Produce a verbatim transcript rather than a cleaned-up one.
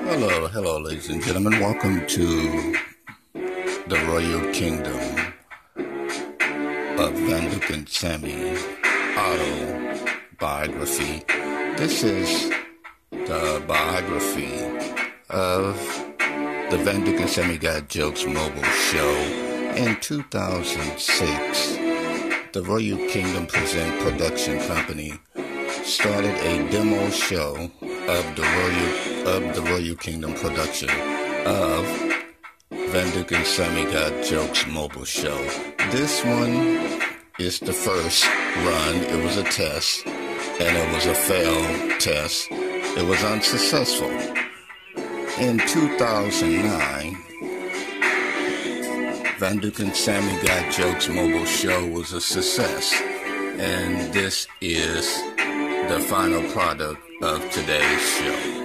Hello, hello, ladies and gentlemen. Welcome to the Royal Kingdom of Vann and Sammy Autobiography. This is the biography of the Vann and Sammy Got Jokes mobile show. In two thousand six, the Royal Kingdom Present Production Company started a demo show of the Royal of the Royal Kingdom production of Vann and Sammy Got Jokes mobile show. This one is the first run. It was a test, and it was a failed test. It was unsuccessful. In two thousand nine, Vann and Sammy Got Jokes mobile show was a success, and this is the final product of today's show.